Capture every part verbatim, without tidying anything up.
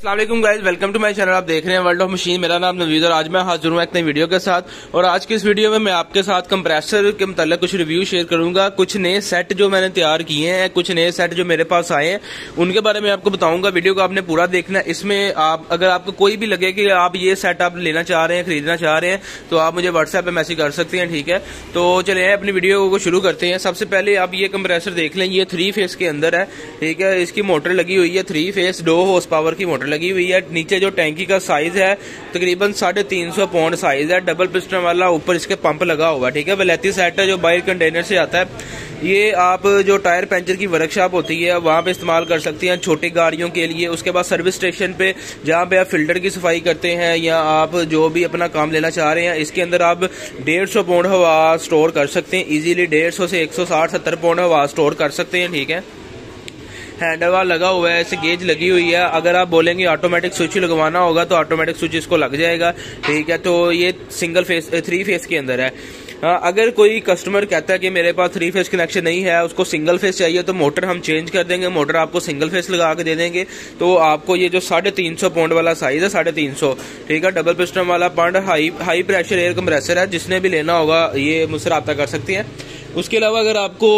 अस्सलाम guys, welcome to my channel. आप देख रहे हैं वर्ल्ड ऑफ मशीन। मेरा नाम नवीद और आज मैं हाजिर हूँ एक नई वीडियो के साथ। और आज की इस वीडियो में मैं आपके साथ कंप्रेसर के मतलब कुछ रिव्यू शेयर करूंगा। कुछ नए सेट जो मैंने तैयार किए हैं, कुछ नए सेट जो मेरे पास आए हैं, उनके बारे में आपको बताऊंगा। वीडियो को आपने पूरा देखना है। इसमें आप अगर आपको कोई भी लगे कि आप ये सेट आप लेना चाह रहे हैं, खरीदना चाह रहे हैं, तो आप मुझे व्हाट्सएप पे मैसेज कर सकते हैं, ठीक है। तो चलिए अपनी वीडियो को शुरू करते हैं। सबसे पहले आप ये कंप्रेसर देख लें, ये थ्री फेस के अंदर है, ठीक है। इसकी मोटर लगी हुई है थ्री फेस, दो हॉर्स पावर की मोटर लगी हुई है। नीचे जो टैंकी का साइज है तकरीबन साढ़े तीन सौ पौंड साइज है। डबल पिस्टन वाला ऊपर इसके पंप लगा हुआ है, ठीक है। वैलेती सेट है जो बाहर कंटेनर से आता है। ये आप जो टायर पंचर की वर्कशॉप होती है वहां पे इस्तेमाल कर सकती हैं, छोटी गाड़ियों के लिए। उसके बाद सर्विस स्टेशन पे जहां पे आप फिल्टर की सफाई करते हैं या आप जो भी अपना काम लेना चाह रहे हैं, इसके अंदर आप डेढ़ सौ पौंड हवा स्टोर कर सकते हैं इजीली। डेढ़ सौ से एक सौ साठ सत्तर पौंड हवा स्टोर कर सकते हैं, ठीक है। हैंडल लगा हुआ है, इसे गेज लगी हुई है। अगर आप बोलेंगे ऑटोमेटिक स्विच लगवाना होगा तो ऑटोमेटिक स्विच इसको लग जाएगा, ठीक है। तो ये सिंगल फेस थ्री फेस के अंदर है। हाँ, अगर कोई कस्टमर कहता है कि मेरे पास थ्री फेस कनेक्शन नहीं है, उसको सिंगल फेस चाहिए, तो मोटर हम चेंज कर देंगे। मोटर आपको सिंगल फेस लगा के दे देंगे। तो आपको ये जो साढ़े तीन सौ पौंड वाला साइज है, साढ़े तीन सौ, ठीक है, डबल पिस्टन वाला पंड high high pressure air compressor है। जिसने भी लेना होगा ये मुझसे राब्ता कर सकते हैं। उसके अलावा अगर आपको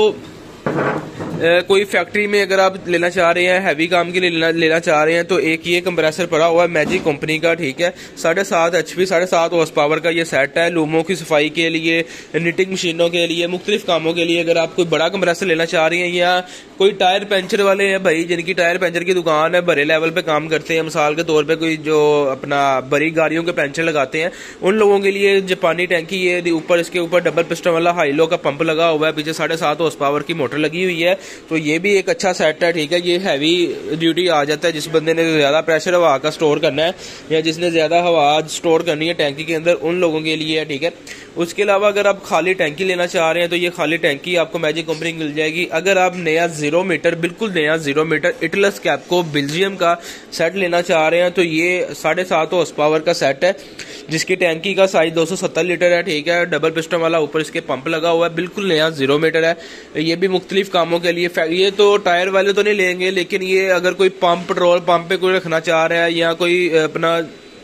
Uh, कोई फैक्ट्री में अगर आप लेना चाह रहे हैं, हैवी काम के लिए लेना, लेना चाह रहे हैं, तो एक ये कंप्रेसर पड़ा हुआ है मैजिक कंपनी का, ठीक है। साढ़े सात एच पी साढ़े सात हॉर्स पावर का ये सेट है। लूमों की सफाई के लिए, निटिंग मशीनों के लिए, मुख्तलिफ कामों के लिए अगर आप कोई बड़ा कंप्रेसर लेना चाह रही हैं, या कोई टायर पंचर वाले हैं भाई जिनकी टायर पंचर की दुकान है, बड़े लेवल पे काम करते हैं, मिसाल के तौर पे कोई जो अपना बड़ी गाड़ियों के पंचर लगाते हैं, उन लोगों के लिए जापानी टैंकी ये ऊपर इसके ऊपर डबल पिस्टन वाला हाईलो का पंप लगा हुआ है, पीछे साढ़े सात हॉर्स पावर की मोटर लगी हुई है। तो ये भी एक अच्छा सेट है, ठीक है। ये हैवी ड्यूटी आ जाता है जिस बंदे ने ज्यादा प्रेशर हवा का स्टोर करना है या जिसने ज्यादा हवा स्टोर करनी है टैंकी के अंदर, उन लोगों के लिए है, ठीक है। उसके अलावा अगर आप खाली टैंकी लेना चाह रहे हैं तो ये खाली टैंकी आपको मैजिक कंपनी की मिल जाएगी। अगर आप नया जीरो मीटर बिल्कुल नया zero meter Atlas Copco Belgium का सेट लेना चाह रहे हैं तो ये साढ़े सात हॉर्स पावर का सेट है जिसकी टैंकी का साइज दो सौ सत्तर लीटर है, ठीक है। डबल पिस्टन वाला ऊपर इसके पंप लगा हुआ है, बिल्कुल नया जीरो मीटर है। ये भी मुख्तलिफ कामों के लिए, ये तो टायर वाले तो नहीं लेंगे, लेकिन ये अगर कोई पंप पेट्रोल पंप पे कोई रखना चाह रहा है या कोई अपना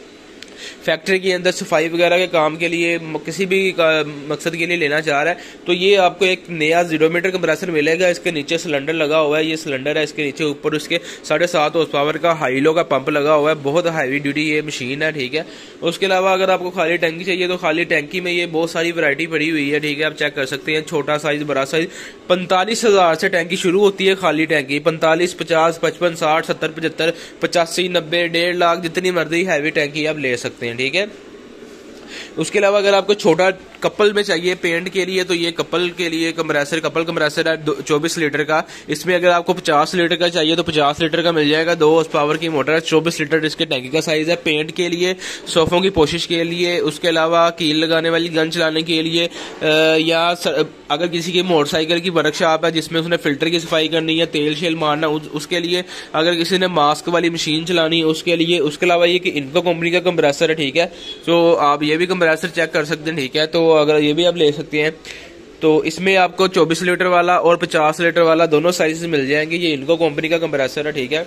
फैक्ट्री के अंदर सफाई वगैरह के काम के लिए किसी भी मकसद के लिए लेना चाह रहा है तो ये आपको एक नया जीरो मीटर कंप्रेसर मिलेगा। इसके नीचे सिलेंडर लगा हुआ है, ये सिलेंडर है, इसके नीचे ऊपर उसके साढ़े सात हॉर्स पावर का हाईलो का पंप लगा हुआ है। बहुत हैवी ड्यूटी ये मशीन है, ठीक है। उसके अलावा अगर आपको खाली टैंकी चाहिए तो खाली टैंकी में ये बहुत सारी वैरायटी पड़ी हुई है, ठीक है। आप चेक कर सकते हैं, छोटा साइज, बड़ा साइज। पैंतालीस हजार से टैंकी शुरू होती है खाली टैंकी। पैंतालीस, पचास, पचपन, साठ, सत्तर, पचहत्तर, पचासी, नब्बे, डेढ़ लाख, जितनी मर्जी हैवी टैंकी आप ले सकते हैं, ठीक है। उसके अलावा अगर आपको छोटा कपल में चाहिए पेंट के लिए तो ये कपल के लिए कंप्रेसर कपल कंप्रेसर है चौबीस लीटर का। इसमें अगर आपको पचास लीटर का चाहिए तो पचास लीटर का मिल जाएगा। दो हॉर्स पावर की मोटर है, चौबीस लीटर इसके टैंकी का साइज है। पेंट के लिए, सोफों की पोशिश के लिए, उसके अलावा कील लगाने वाली गन चलाने के लिए, आ, या अगर किसी की मोटरसाइकिल की वर्कशॉप है जिसमें उसने फिल्टर की सफाई करनी है, तेल शेल मारना, उस, उसके लिए। अगर किसी ने मास्क वाली मशीन चलानी है उसके लिए। उसके अलावा ये कि इनको कंपनी का कंप्रेसर है, ठीक है। तो आप ये भी कंप्रेसर चेक कर सकते हैं, ठीक है। तो अगर ये भी आप ले सकते हैं तो इसमें आपको चौबीस लीटर वाला और पचास लीटर वाला दोनों साइज मिल जाएंगे। ये इनको कंपनी का कंप्रेसर है, ठीक है।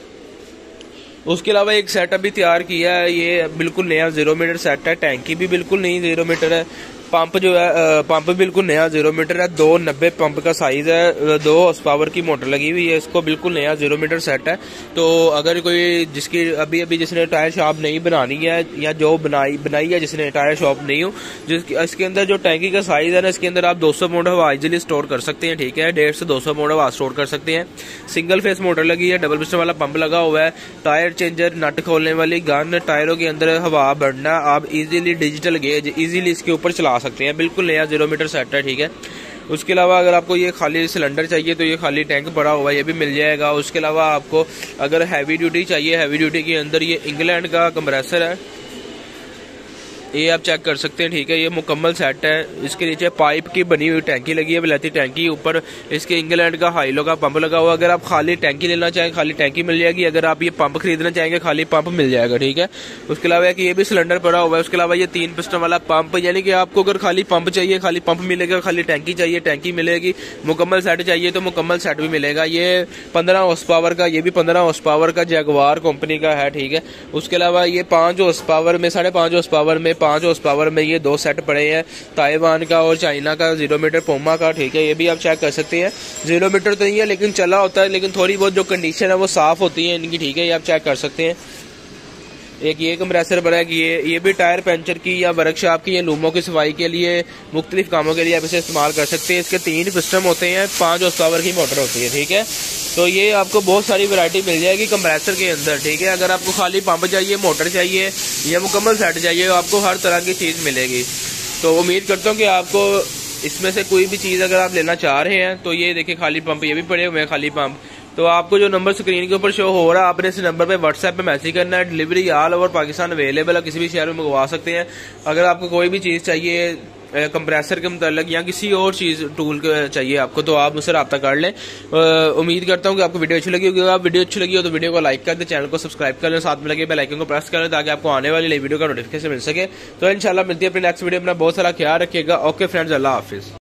उसके अलावा एक सेटअप भी तैयार किया है, ये बिल्कुल नया जीरो मीटर सेट है। टैंकी भी बिल्कुल नई जीरो मीटर है। पंप जो है पंप बिल्कुल नया जीरो मीटर है, दो नब्बे पंप का साइज है, दो हॉर्स पावर की मोटर लगी हुई है। इसको बिल्कुल नया जीरो मीटर सेट है। तो अगर कोई जिसकी अभी अभी जिसने टायर शॉप नहीं बनानी है या जो बनाई बनाई है जिसने टायर शॉप नहीं हो, जिसकी इसके अंदर जो टैंकी का साइज है ना, इसके अंदर आप दो सौ पौंड हवा इजिली स्टोर कर सकते हैं, ठीक है। डेढ़ से दो सौ पौंड हवा स्टोर कर सकते हैं। सिंगल फेस मोटर लगी है, डबल पिस्टन वाला पंप लगा हुआ है, टायर चेंजर, नट खोलने वाली गन, टायरों के अंदर हवा बढ़ना, आप इजीली डिजिटल गेज इजीली इसके ऊपर चला सकते हैं। बिल्कुल नया जीरो मीटर सेट है, ठीक है। उसके अलावा अगर आपको ये खाली सिलेंडर चाहिए तो ये खाली टैंक पड़ा हुआ है, ये भी मिल जाएगा। उसके अलावा आपको अगर हैवी ड्यूटी चाहिए, हैवी ड्यूटी के अंदर ये इंग्लैंड का कंप्रेसर है, ये आप चेक कर सकते हैं, ठीक है। ये मुकम्मल सेट है। इसके नीचे पाइप की बनी हुई टैंकी लगी है, वैलेती टैंकी। ऊपर इसके इंग्लैंड का हाइलो का पंप लगा हुआ। अगर आप खाली टैंकी लेना चाहें खाली टैंकी मिल जाएगी, अगर आप ये पंप खरीदना चाहेंगे खाली पंप मिल जाएगा, ठीक है। उसके अलावा कि ये भी सिलेंडर पड़ा हुआ है। उसके अलावा ये तीन पिस्टन वाला पंप, यानी कि आपको अगर खाली पंप चाहिए खाली पंप मिलेगा, खाली टैंकी चाहिए टैंकी मिलेगी, मुकम्मल सेट चाहिए तो मुकम्मल सेट भी मिलेगा। ये पंद्रह हॉर्स पावर का, ये भी पंद्रह हॉर्स पावर का जैगवार कंपनी का है, ठीक है। उसके अलावा ये पांच हॉर्स पावर में, साढ़े पांच हॉर्स पावर में, पांच हॉर्स पावर में ये दो सेट पड़े हैं, ताइवान का और चाइना का जीरो मीटर पोमा का, ठीक है। ये भी आप चेक कर सकते हैं। जीरो मीटर तो नहीं है लेकिन चला होता है, लेकिन थोड़ी बहुत जो कंडीशन है वो साफ होती है इनकी, ठीक है। ये आप चेक कर सकते हैं। एक ये कंप्रेसर बना है कि ये ये भी टायर पंचर की या वर्कशॉप की या लूमों की सफाई के लिए, मुख्तलिफ कामों के लिए आप इसे इस्तेमाल कर सकते हैं। इसके तीन पिस्टन होते हैं, पांच हॉर्स पावर की मोटर होती है, ठीक है। तो ये आपको बहुत सारी वैरायटी मिल जाएगी कंप्रेसर के अंदर, ठीक है। अगर आपको खाली पंप चाहिए, मोटर चाहिए या मुकम्मल सेट चाहिए, आपको हर तरह की चीज़ मिलेगी। तो उम्मीद करता हूँ कि आपको इसमें से कोई भी चीज़ अगर आप लेना चाह रहे हैं तो ये देखिए खाली पंप, ये भी पड़े हुए हैं खाली पंप। तो आपको जो नंबर स्क्रीन के ऊपर शो हो रहा है, आपने इस नंबर पे व्हाट्सएप पे मैसेज करना है। Delivery all over Pakistan available है, किसी भी शहर में मंगवा सकते हैं। अगर आपको कोई भी चीज़ चाहिए कंप्रेसर के मतलब या किसी और चीज़ टूल चाहिए आपको, तो आप मुझसे रब्ता कर लें। उम्मीद करता हूँ कि आपको वीडियो अच्छी लगी होगी। अगर आप वीडियो अच्छी लगी हो तो वीडियो को लाइक कर दें, चैनल को सब्सक्राइब कर लें, साथ में लगे बेल आइकन को प्रेस कर लें ताकि आपको आने वाली नई वीडियो का नोटिफिकेशन मिल सके। तो इंशाल्लाह मिलती है अपनी नेक्स्ट वीडियो। अपना बहुत सारा ख्याल रखिएगा। ओके फ्रेंड्स, अल्लाह हाफिज़।